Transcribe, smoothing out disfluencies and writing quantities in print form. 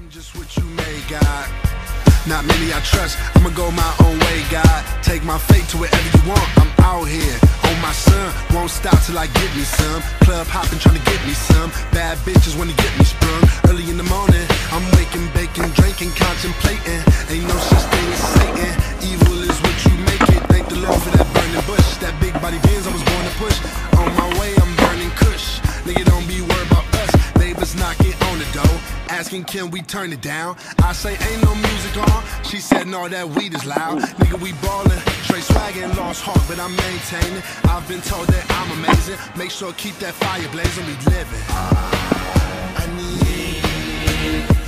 just what you made, God. Not many I trust, I'ma go my own way, God. Take my fate to wherever you want, I'm out here on my son. Won't stop till I get me some. Club hopping, trying to get me some. Bad bitches wanna get me sprung. Early in the morning, I'm waking, baking, drinking, contemplating. Ain't no such thing as Satan. Evil is what you make it. Thank the Lord for that burning bush. That big body Benz I was born to push. On my way, I'm burning kush. Nigga, don't be worried about us. Neighbors knocking on the door, asking can we turn it down. I say ain't no music on. She said no, that weed is loud. Nigga, we ballin', straight swaggin', lost heart, but I'm maintaining. I've been told that I'm amazing. Make sure keep that fire blazing, we living. I need